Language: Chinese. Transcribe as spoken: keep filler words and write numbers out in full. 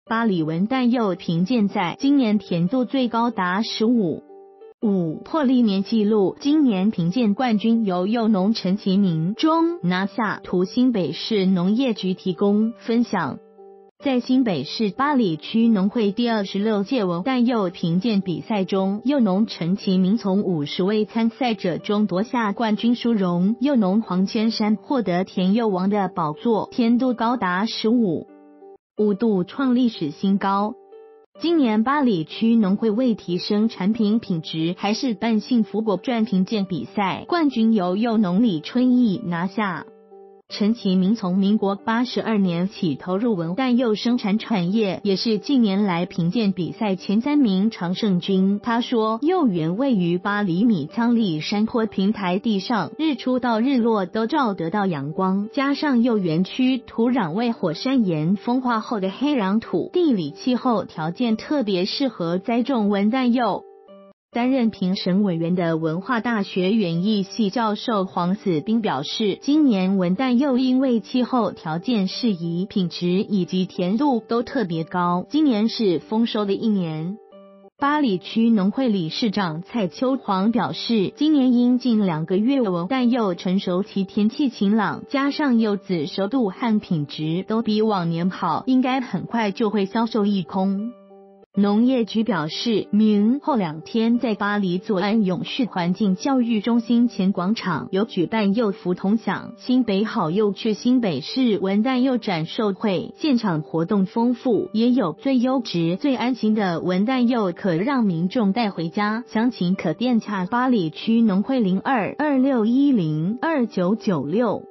巴黎文旦柚评鉴在今年甜度最高达 十五。五破历年纪录，今年评鉴冠军由柚农陈其明中拿下。图新北市农业局提供分享。在新北市八里区农会第二十六届文旦柚评鉴比赛中，柚农陈其明从五十位参赛者中夺下冠军殊荣，柚农黄千山获得甜柚王的宝座，甜度高达 十五点五 度，创历史新高。今年八里区农会为提升产品品质，还是办幸福果传评鉴比赛，冠军由柚农李春义拿下。陈其明从民国八十二年起投入文旦柚生产产业，也是近年来评鉴比赛前三名常胜军。他说，柚园位于八厘米仓里山坡平台地上，日出到日落都照得到阳光，加上柚园区土壤为火山岩风化后的黑壤土，地理气候条件特别适合栽种文旦柚。担任评审委员的文化大学园艺系教授黄子斌表示，今年文旦柚因为气候条件适宜，品质以及甜度都特别高，今年是丰收的一年。八里区农会理事长蔡秋煌表示，今年因近两个月文旦柚成熟期天气晴朗，加上柚子熟度和品质都比往年好，应该很快就会销售一空。农业局表示，明后两天在巴黎左岸永续环境教育中心前广场有举办柚福同享新北好柚去新北市文旦柚展售会，现场活动丰富，也有最优质最安心的文旦柚可让民众带回家。详情可电洽巴里区农会零二二六一零二九九六。